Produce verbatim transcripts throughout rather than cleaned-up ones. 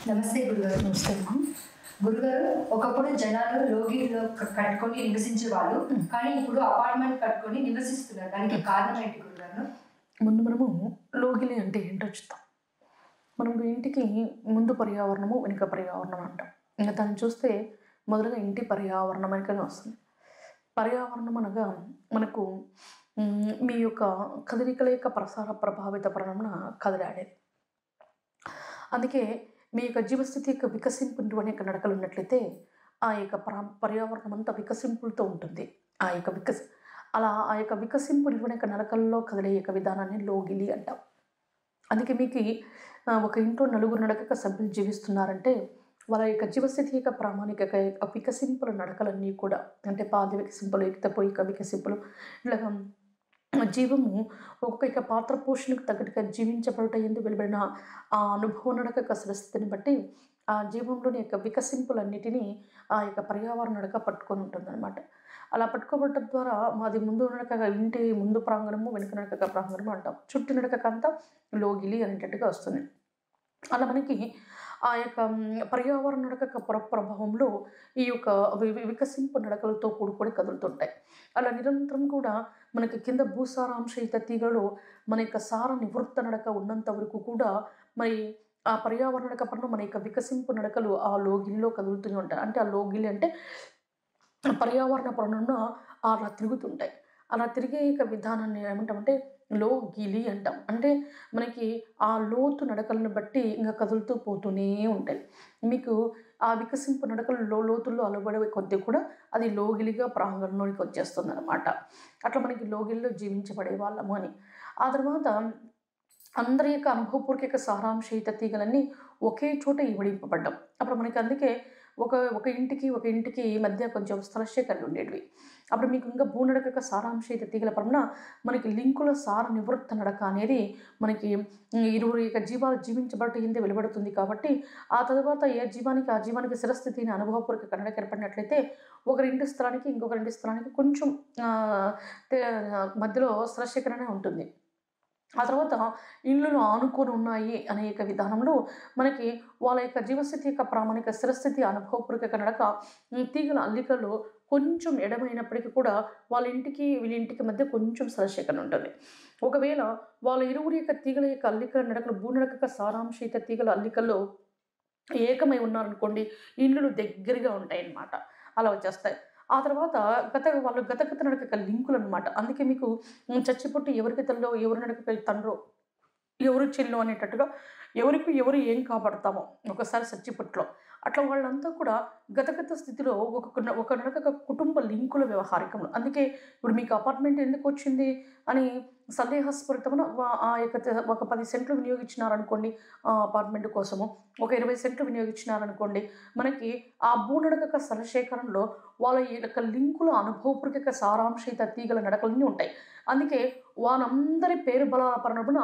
నమస్తే గురుగారు. నమస్తే అమ్మా. గురుగారు, ఒకప్పుడు జనాలు లోగిల్లో కట్టుకొని నివసించేవాళ్ళు, కానీ ఇప్పుడు అపార్ట్మెంట్ కట్టుకొని నివసిస్తున్నారు. దానికి కారణం ఏంటి గురుగారు? ముందు మనము లోగిలి అంటే ఏంటో చూద్దాం. మనకు ఇంటికి ముందు పర్యావరణము, వెనుక పర్యావరణం అంటాం. ఇంకా దాన్ని చూస్తే మొదలుగా ఇంటి పర్యావరణం వెనుకనే వస్తుంది. పర్యావరణం అనగా మనకు మీ యొక్క కదలికల యొక్క ప్రసార ప్రభావిత పరిణామన కదిలాడేది. అందుకే మీ యొక్క జీవస్థితి యొక్క వికసింపు అనేక నడకలు ఉన్నట్లయితే ఆ యొక్క పర్యావరణం అంతా వికసింపులతో ఉంటుంది. ఆ యొక్క వికసి అలా ఆ యొక్క వికసింపు అనేక నడకల్లో కదిలే యొక్క విధానాన్ని లోగిలి అంటాం. అందుకే మీకు ఒక ఇంట్లో నలుగురు నడకక సభ్యులు జీవిస్తున్నారంటే వాళ్ళ యొక్క జీవస్థితి యొక్క ప్రామాణిక వికసింపుల నడకలన్నీ కూడా, అంటే పాద వికసింపులు, ఎక్తపోయిక వికసింపులు, ఇలాగ జీవము ఒక్కొక్క పాత్ర పోషణకు తగ్గట్టుగా జీవించబడట ఎందుకు వెలువడిన ఆ అనుభవ నడక కసరస్థితిని బట్టి ఆ జీవంలోని యొక్క వికసింపులన్నిటినీ ఆ యొక్క పర్యావరణ నడక పట్టుకొని ఉంటుందన్నమాట. అలా పట్టుకోబడటం ద్వారా మాది ముందు నడక ఇంటి ముందు ప్రాంగణము, వెనుక నడక ప్రాంగణము అంటాం. చుట్టూ నడకంతా లోగిలి అనేటట్టుగా వస్తుంది. అలా మనకి ఆ యొక్క పర్యావరణ నడక పుర ప్రభావంలో ఈ యొక్క వికసింపు నడకలతో కూడుకొని కదులుతుంటాయి. అలా నిరంతరం కూడా మనకి కింద భూసారాంశయుత తీగలో మన యొక్క సార నివృత్త నడక ఉన్నంత వరకు కూడా మరి ఆ పర్యావరణ నడక పరంలో మన యొక్క వికసింపు నడకలు ఆ లోగిలిలో కదులుతూనే ఉంటాయి. అంటే ఆ లోగిలి అంటే పర్యావరణ పరంలో అలా తిరుగుతుంటాయి. అలా తిరిగే యొక్క విధానాన్ని ఏమంటామంటే లోగిలి అంటాం. అంటే మనకి ఆ లోతు నడకలను బట్టి ఇంకా కదులుతూ పోతూనే ఉంటాయి. మీకు ఆ వికసింపు నడకలు లో లోతుల్లో అలవడే కొద్దీ కూడా అది లోగిలిగా ప్రాంగణంలోనికి వచ్చేస్తుంది అనమాట. అట్లా మనకి లోగిలిలో జీవించబడే వాళ్ళము అని. ఆ తర్వాత అందరి యొక్క అనుభవపూర్వక సారాంశయుత తీగలన్నీ ఒకే చోట ఇవడింపబడ్డాం. అప్పుడు మనకి అందుకే ఒక ఒక ఇంటికి ఒక ఇంటికి మధ్య కొంచెం స్థలశేఖరలు ఉండేటివి. అప్పుడు మీకు ఇంకా భూనడక సారాంశయుత తీగల పరంగా మనకి లింకుల సార నివృత్త నడక అనేది మనకి ఇరువురు యొక్క జీవాలు జీవించబడటం ఏంది వెలువడుతుంది. కాబట్టి ఆ తర్వాత ఏ జీవానికి ఆ జీవానికి స్థిరస్థితిని అనుభవపూర్వక నడక ఏర్పడినట్లయితే ఒకరింటి స్థలానికి ఇంకొకరింటి స్థలానికి కొంచెం మధ్యలో స్థలశేఖరణ ఉంటుంది. ఆ తర్వాత ఇళ్ళు ఆనుకొని ఉన్నాయి అనేక విధానంలో మనకి వాళ్ళ యొక్క జీవస్థితి యొక్క ప్రామాణిక స్థిరస్థితి అనుభవపూర్వక నడక తీగల అల్లికలో కొంచెం ఎడమైనప్పటికీ కూడా వాళ్ళ ఇంటికి వీళ్ళ ఇంటికి మధ్య కొంచెం స్థలశేఖరణ ఉంటుంది. ఒకవేళ వాళ్ళ ఇరువురి యొక్క తీగల యొక్క అల్లికల నడకలు భూనడక సారాంశయుత తీగల అల్లికల్లో ఏకమై ఉన్నారనుకోండి, ఇళ్ళు దగ్గరగా ఉంటాయి అన్నమాట. అలా వచ్చేస్తాయి. ఆ తర్వాత గత వాళ్ళు గతగత నడక లింకులు అనమాట. అందుకే మీకు చచ్చిపుట్టి ఎవరికి తల్లో ఎవరు నడక తండ్రో ఎవరు చెల్లో అనేటట్టుగా ఎవరికి ఎవరు ఏం కాబడతామో ఒకసారి చచ్చిపుట్లో అట్లా వాళ్ళంతా కూడా గతగత స్థితిలో ఒక ఒక నడక కుటుంబ లింకుల వ్యవహారికంలో. అందుకే ఇప్పుడు మీకు అపార్ట్మెంట్ ఎందుకు వచ్చింది అని సందేహాస్ఫురితమున ఆ యొక్క ఒక పది సెంట్లు వినియోగించినారనుకోండి ఆ అపార్ట్మెంట్ కోసము, ఒక ఇరవై సెంట్లు వినియోగించినారనుకోండి, మనకి ఆ భూనడక స్థలశేఖరణలో వాళ్ళ యొక్క లింకుల అనుభవపూర్వక సారాంశయుత తీగల నడకలన్నీ ఉంటాయి. అందుకే వాళ్ళందరి పేరు బలాల పరనమున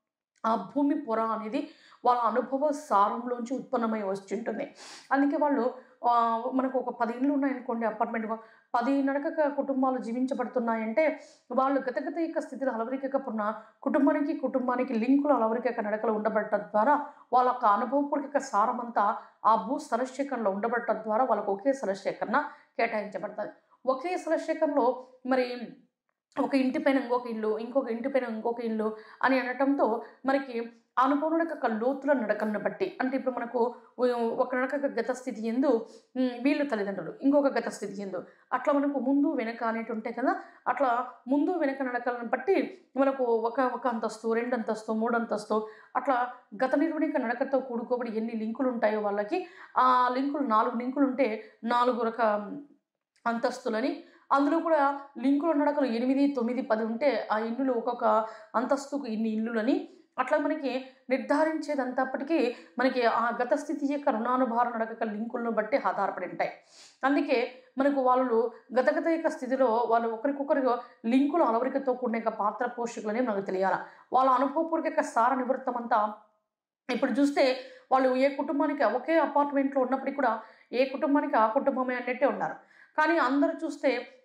ఆ భూమి పొర అనేది వాళ్ళ అనుభవ సారంలోంచి ఉత్పన్నమై వచ్చి అందుకే వాళ్ళు మనకు ఒక పది ఇళ్ళు ఉన్నాయనుకోండి, అపార్ట్మెంట్ పది నడక కుటుంబాలు జీవించబడుతున్నాయంటే వాళ్ళు గతగత యొక్క స్థితిలో అలవరికపున్న కుటుంబానికి కుటుంబానికి లింకులు అలవరిక నడకలు ఉండబడటం ద్వారా వాళ్ళ యొక్క అనుభవపూర్వక సారమంతా ఆ భూ స్థలశేఖరణలో ఉండబడటం ద్వారా వాళ్ళకు ఒకే స్థలశేఖరణ కేటాయించబడుతుంది. ఒకే స్థలశేఖరణలో మరి ఒక ఇంటి పైన ఇంకొక ఇల్లు, ఇంకొక ఇంటి పైన ఇంకొక ఇల్లు అని అనటంతో మనకి అనుభవం యొక్క లోతుల నడకలను బట్టి, అంటే ఇప్పుడు మనకు ఒక నడక గత స్థితి ఎందు వీళ్ళు తల్లిదండ్రులు, ఇంకొక గత స్థితి ఎందు అట్లా మనకు ముందు వెనక అనేటి ఉంటాయి కదా. అట్లా ముందు వెనక నడకలను బట్టి మనకు ఒక ఒక అంతస్తు, రెండు అంతస్తు, మూడు అంతస్తు అట్లా గత నిర్వహణ నడకతో కూడుకోబడి ఎన్ని లింకులు ఉంటాయో వాళ్ళకి ఆ లింకులు నాలుగు లింకులు ఉంటే నాలుగు రక అంతస్తులని, అందులో కూడా లింకుల నడకలు ఎనిమిది తొమ్మిది పది ఉంటే ఆ ఇల్లులు ఒక్కొక్క అంతస్తుకు ఇన్ని ఇల్లులని అట్లా మనకి నిర్ధారించేదంతప్పటికీ మనకి ఆ గత స్థితి యొక్క రుణానుభార నడక లింకులను బట్టి ఆధారపడి ఉంటాయి. అందుకే మనకు వాళ్ళు గతగత యొక్క స్థితిలో వాళ్ళు ఒకరికొకరు లింకులు అలవరికతో కూడిన పాత్ర పోషకులని మనకు తెలియాలి. వాళ్ళ అనుభవపూర్వక సార నివృత్తం అంతా ఇప్పుడు చూస్తే వాళ్ళు ఏ కుటుంబానికి ఒకే అపార్ట్మెంట్లో ఉన్నప్పటికీ కూడా ఏ కుటుంబానికి ఆ కుటుంబమే అన్నట్టే ఉన్నారు. కానీ అందరూ చూస్తే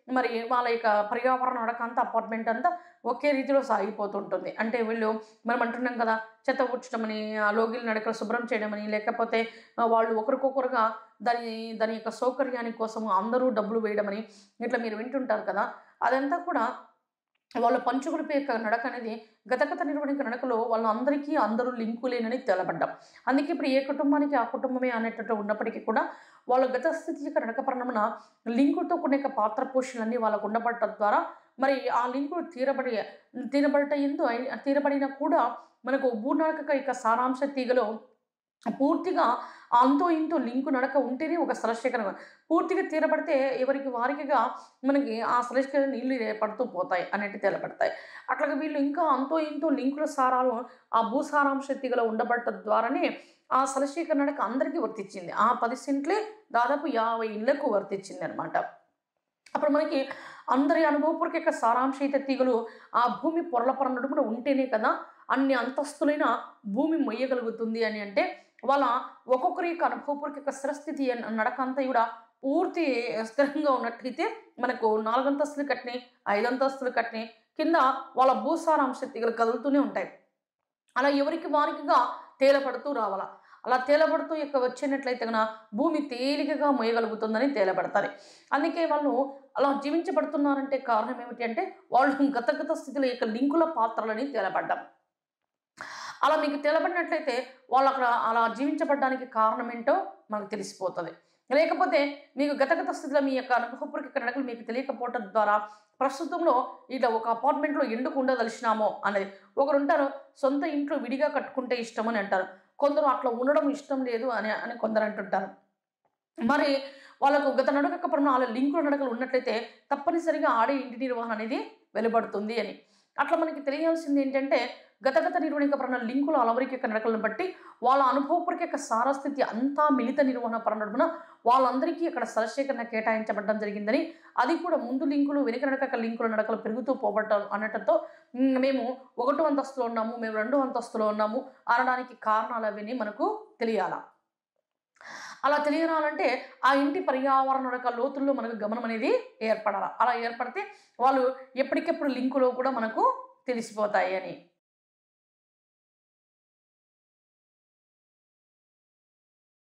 మరి వాళ్ళ యొక్క పర్యావరణ నడక అంతా అపార్ట్మెంట్ అంతా ఒకే రీతిలో సాగిపోతుంటుంది. అంటే వీళ్ళు మనం అంటున్నాం కదా, చెత్త ఊడ్చడమని, ఆ లోగిల నడకలు శుభ్రం చేయడమని, లేకపోతే ఆహ్, వాళ్ళు ఒకరికొకరుగా దాని దాని యొక్క సౌకర్యాని కోసం అందరూ డబ్బులు వేయడమని ఇట్లా మీరు వింటుంటారు కదా! అదంతా కూడా వాళ్ళ పంచుకుడిపే యొక్క నడక అనేది గతగత నిర్వహణ నడకలో వాళ్ళందరికీ అందరూ లింకులేనని తెలపడ్డాం. అందుకే ఇప్పుడు ఏ కుటుంబానికి ఆ కుటుంబమే అనేటట్టు ఉన్నప్పటికీ కూడా వాళ్ళ గత స్థితి యొక్క నడక పరిణామన లింకుతో కూడిన యొక్క పాత్ర పోషణలన్నీ వాళ్ళకు ఉండబడటం ద్వారా మరి ఆ లింకులు తీరబడి తీరబడట ఎందు తీరబడినా కూడా మనకు భూనడక యొక్క సారాంశ తీగలో పూర్తిగా అంతో ఇంతో లింకు నడక ఉంటేనే ఒక సలశేఖరం. పూర్తిగా తీరబడితే ఎవరికి వారికిగా మనకి ఆ సలశేఖర నీళ్లు పడుతూ పోతాయి అనేట్టు తెలబడతాయి. అట్లాగా వీళ్ళు ఇంకా అంతో ఇంతో లింకుల సారాలు ఆ భూసారాంశ తీగలో ఉండబడటం ద్వారానే ఆ సలశేఖర నడక అందరికీ వర్తించింది. ఆ పది సెంట్లే దాదాపు యాభై ఇళ్లకు వర్తించింది అనమాట. అప్పుడు మనకి అందరి అనుభవపూర్వక యొక్క సారాంశయిత తీగలు ఆ భూమి పొరల పొర నడుమున ఉంటేనే కదా అన్ని అంతస్తులైన భూమి మొయ్యగలుగుతుంది అని అంటే వాళ్ళ ఒక్కొక్కరి యొక్క అనుభవపూర్వక యొక్క స్థిరస్థితి నడక అంతా కూడా పూర్తి స్థిరంగా ఉన్నట్లయితే మనకు నాలుగు అంతస్తులు కట్టినాయి, ఐదు అంతస్తులు కట్టినాయి, కింద వాళ్ళ భూసారాంశ తీగలు కదులుతూనే ఉంటాయి. అలా ఎవరికి వారికిగా తేలపడుతూ రావాల. అలా తేలబడుతూ యొక్క వచ్చినట్లయితే కనుక భూమి తేలికగా మోయగలుగుతుందని తేలబడతారు. అందుకే వాళ్ళు అలా జీవించబడుతున్నారంటే కారణం ఏమిటి అంటే వాళ్ళు గతగత స్థితిలో యొక్క లింకుల పాత్రలని తేలబడ్డాం. అలా మీకు తెలబడినట్లయితే వాళ్ళు అక్కడ అలా జీవించబడడానికి కారణం ఏంటో మనకు తెలిసిపోతుంది. లేకపోతే మీకు గతగత స్థితిలో మీ యొక్క అనుభవపూర్వక నడకలు మీకు తెలియకపోవటం ద్వారా ప్రస్తుతంలో ఇలా ఒక అపార్ట్మెంట్లో ఎందుకు ఉండదలిచినామో అనేది ఒకరు ఉంటారు, సొంత ఇంట్లో విడిగా కట్టుకుంటే ఇష్టం అని అంటారు. కొందరు అట్లా ఉండడం ఇష్టం లేదు అని అని కొందరు అంటుంటారు. మరి వాళ్ళకు గత నడక పరంగా వాళ్ళ లింకుల నడకలు ఉన్నట్లయితే తప్పనిసరిగా ఆడే ఇంటి నిర్వహణ అనేది వెలువడుతుంది అని. అట్లా మనకి తెలియాల్సింది ఏంటంటే గతగత నిర్వహణ పరణ లింకుల అలవరికి యొక్క నడకలను బట్టి వాళ్ళ అనుభవపూర్వక యొక్క సారస్థితి అంతా మిళిత నిర్వహణ పరణ వాళ్ళందరికీ అక్కడ సలశేఖరణ కేటాయించబడడం జరిగిందని, అది కూడా ముందు లింకులు వెనుక నడక లింకుల నడకలు పెరుగుతూ పోబడ్డం అనటంతో మేము ఒకటో అంతస్తులో ఉన్నాము, మేము రెండో అంతస్తులో ఉన్నాము అనడానికి కారణాలు అవన్నీ మనకు తెలియాల. అలా తెలియాలంటే ఆ ఇంటి పర్యావరణ నడక లోతుల్లో మనకు గమనం అనేది ఏర్పడాలి. అలా ఏర్పడితే వాళ్ళు ఎప్పటికెప్పుడు లింకులో కూడా మనకు తెలిసిపోతాయి అని.